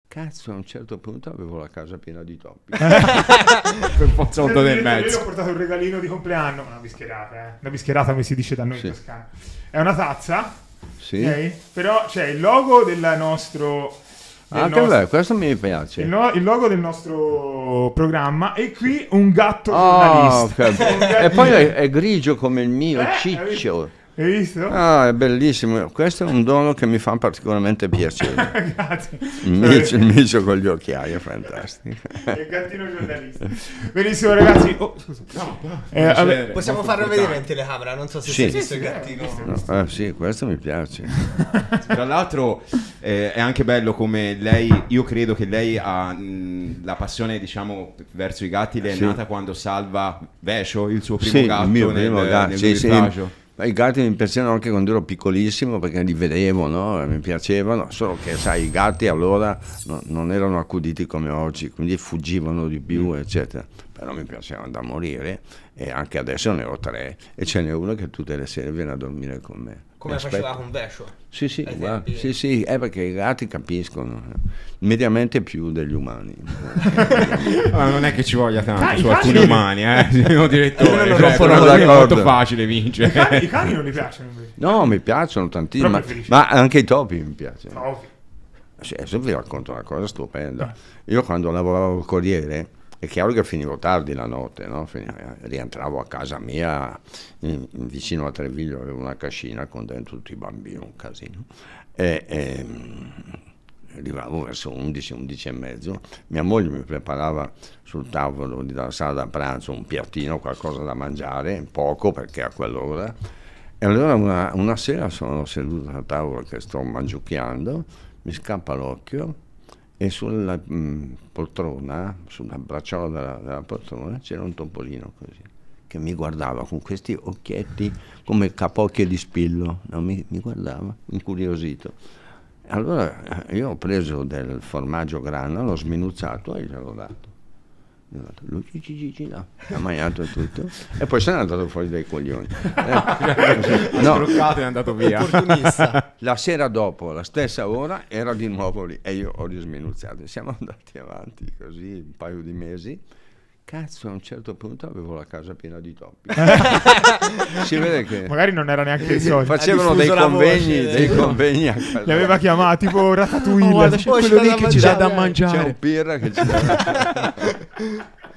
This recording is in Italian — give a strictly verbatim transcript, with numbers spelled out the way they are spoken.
Cazzo, a un certo punto avevo la casa piena di topi. Per pozzotto del mezzo. Io ho portato un regalino di compleanno, una bischerata, eh. Una bischerata come si dice da noi Sì. in Toscana. È una tazza, Sì. ok? Però c'è il logo del nostro... del Ah, che nostro- bello, questo mi piace. il, no- il logo del nostro programma e qui un gatto Oh, giornalista. che- Un e gattino. poi è, è grigio come il mio, Eh, ciccio. Hai visto? Ah, è bellissimo. Questo è un dono che mi fa particolarmente piacere. Grazie. Il micio, il micio con gli occhiali è fantastico. Il gattino giornalista. Benissimo ragazzi. Oh, scusa. Eh, vabbè. Possiamo farlo vedere in telecamera, non so se Sì. si è visto Sì, il sì, gattino. eh, No, eh, sì, questo mi piace. Tra l'altro eh, è anche bello come lei, io credo che lei ha mh, la passione, diciamo, verso i gatti, le è Sì. nata quando salva Vescio, il suo primo Sì, gatto il mio nel, primo gatto. nel Sì, sì. naufragio. Ma i gatti mi piacevano anche quando ero piccolissimo perché li vedevo, no? Mi piacevano, solo che sai, i gatti allora no- non erano accuditi come oggi, quindi fuggivano di più, eccetera. Però mi piacevano da morire e anche adesso ne ho tre e ce n'è uno che tutte le sere viene a dormire con me. Come Mi faceva aspetta. con Vescio. Sì, sì, ai guarda, tempi. sì, sì, è perché i gatti capiscono, eh. mediamente più degli umani. Ma non è che ci voglia tanto Ah, i su cani- alcuni umani, eh, signor direttore. non Cioè, sono per noi è d'accordo. molto facile I vincere. cani, i cani non mi piacciono invece. No, mi piacciono tantissimo, Però ma, preferisci- ma anche i topi mi piacciono. Ovvio. Sì, adesso vi racconto una cosa stupenda. Io quando lavoravo al Corriere, è chiaro che finivo tardi la notte, no? Finivo- rientravo a casa mia, in- in- vicino a Treviglio avevo una cascina con dentro tutti i bambini, un casino. E, e, mm, arrivavo verso undici, undici e mezzo, mia moglie mi preparava sul tavolo della sala da pranzo un piattino, qualcosa da mangiare, poco perché a quell'ora. E allora una, una sera sono seduto a tavola che sto mangiucchiando, mi scappa l'occhio e sulla mh, poltrona, sulla bracciola della, della poltrona c'era un topolino così, che mi guardava con questi occhietti come capocchie di spillo, no? mi, mi guardava incuriosito. Allora eh, io ho preso del formaggio grana, l'ho sminuzzato e gliel'ho dato. Gli ho dato, lui ci, ci, ci, ci, no. Ha mangiato tutto e poi se n'è andato fuori dai coglioni. Eh, no, Scroccato e è andato via. Opportunista. la sera dopo, la stessa ora, era di nuovo lì e io ho risminuzzato. Siamo andati avanti così un paio di mesi. Cazzo, a un certo punto avevo la casa piena di topi. Si vede che Magari non era neanche il solito. facevano Ha dei diffuso la convegni, voce, dei eh. convegni a casa. Li aveva chiamati tipo Ratatouille. Oh, guarda, c'è Oh, quello c'è lì da che ci dà da mangiare. C'è mangiare. un pirra che ci dà.